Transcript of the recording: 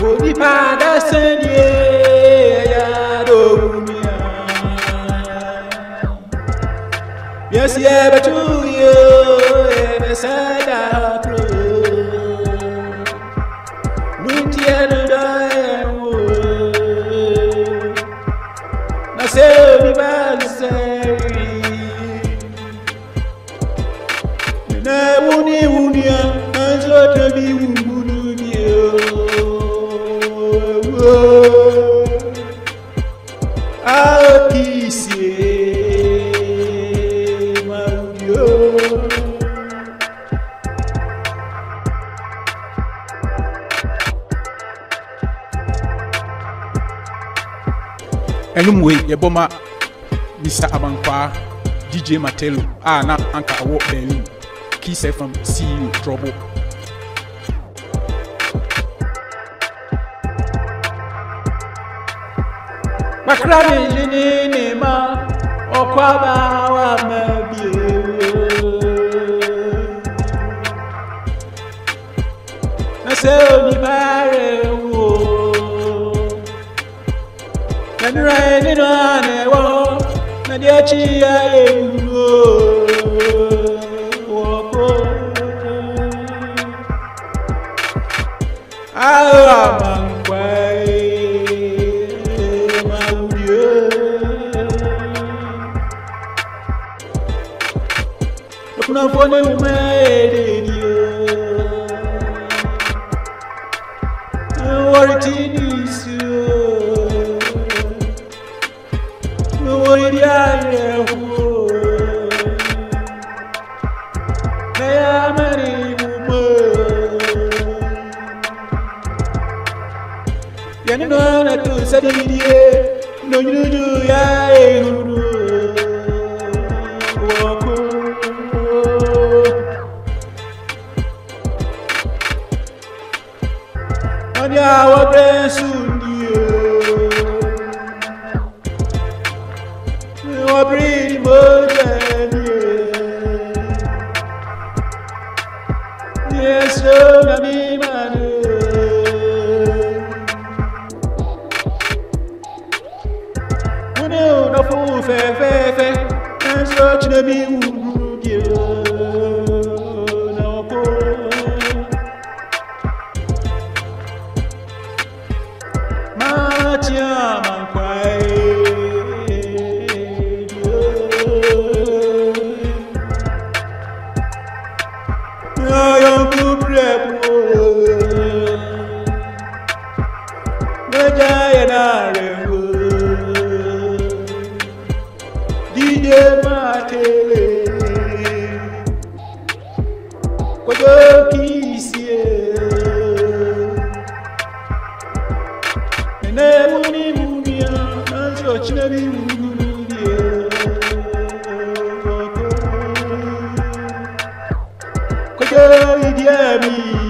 Boni pada sendie ya domia. Yes yeah but you besada pro. Muntia no dae. Na se mi balseri. Na unia anzo to bi umbulu dio. Anyway, Yaboma, Mr Amankwah, DJ Matelo, na Anka Awo Berlin, Kiss from CEO DROBO. Makrami jini ma okwaba wa mabie. Nase ni bare wo. Nani ni no ane wo. Nani achi ya wo. Kuna fone umede Wariti nisu Waridia yehu Naya mani mumo Yani no na tu sadidie No yudu ya ehuru Anya wa bresundi wa bridi mojani yeso na mi manu Uno na fu fe Enso chine mi uguru Idi Amin